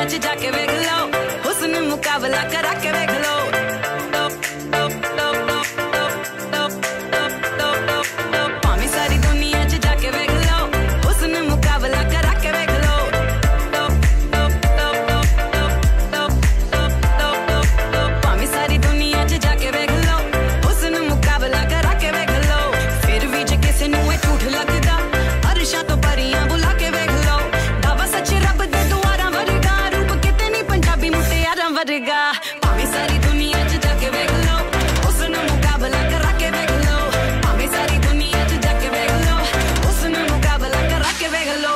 दुनिया च जाके वेख लो, हुस्न मुकाबला करा के वेख लो। भाਵੇਂ सारी दुनिया च जाके वेख लो, हुस्न मुकाबला करा के वेख लो। भाਵੇਂ सारी दुनिया च जाके वेख लो, हुस्न मुकाबला करा के वेख लो। फिर भी जे किसे नूं ए झूठ लगदा, अरशां तो परियां बुला के वेख लो। दावा सच रब दे दुआरां वर्गा, रूप किते नहीं पंजाबी मुटियारां वर्गा। भाਵੇਂ सारी दुनिया च जाके वेख लो, हुस्न मुकाबला करा के वेख लो। भाਵੇਂ सारी दुनिया च जाके वेख लो, हुस्न मुकाबला करा के वेख लो।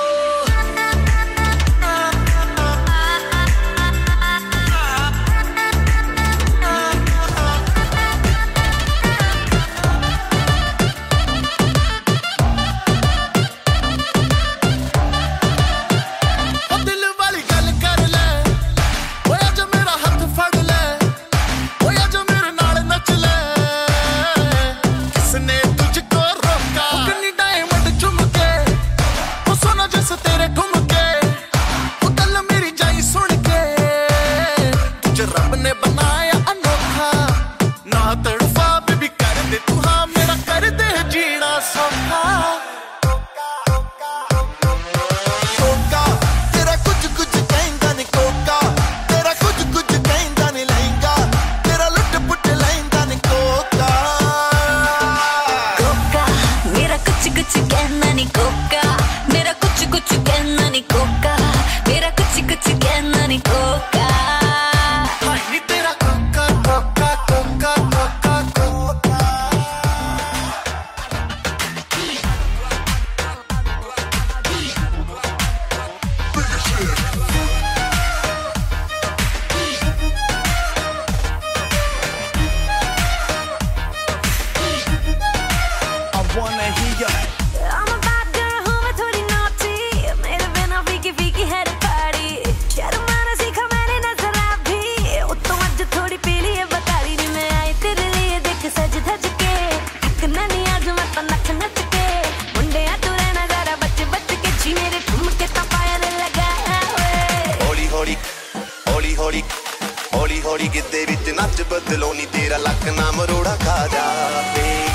हौली हौली गिद्दे विच नच बदलो नी तेरा लक ना मरोड़ा खा जावे।